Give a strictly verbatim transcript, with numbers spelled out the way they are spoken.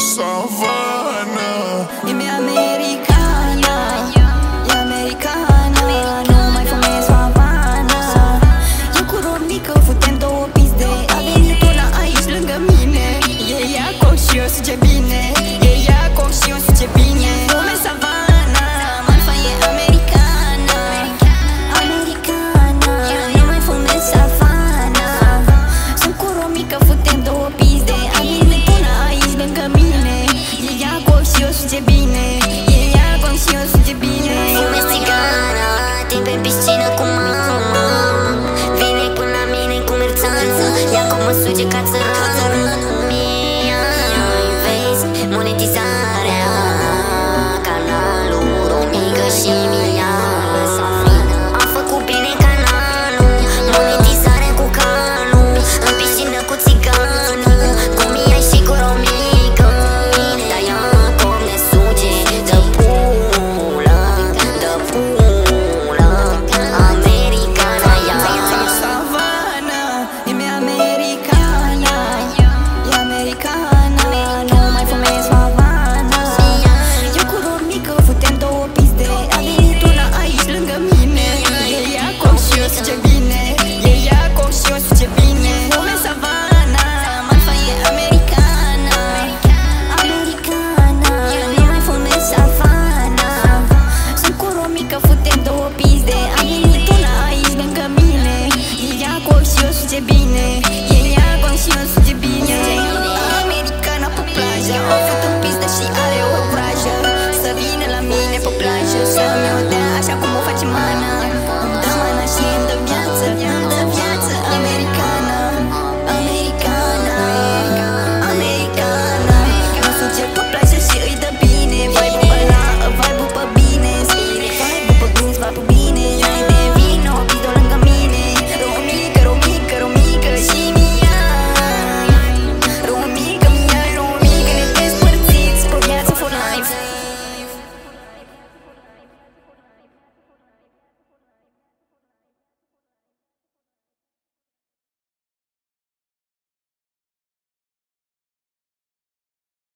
Savana E mi-e americana, e americana. Nu mai fumez Havana. Eu cu Romică futem două piste. A venit una aici lângă mine. E ea coc și eu suge bine. E ea coc și eu suge bine. Fumez Savana, marfa e americana. Americana, nu mai fumez Havana. Sunt cu Romică futem două piste. A venit una aici lângă mine. E ea coc și eu suge bine. E ea coc și eu suge bine. Fumez țigară, timp pe piscină cu mama. Vine până la mine cu merțanță. Ea cum mă suge ca țărană. Mie, vezi, monetizare.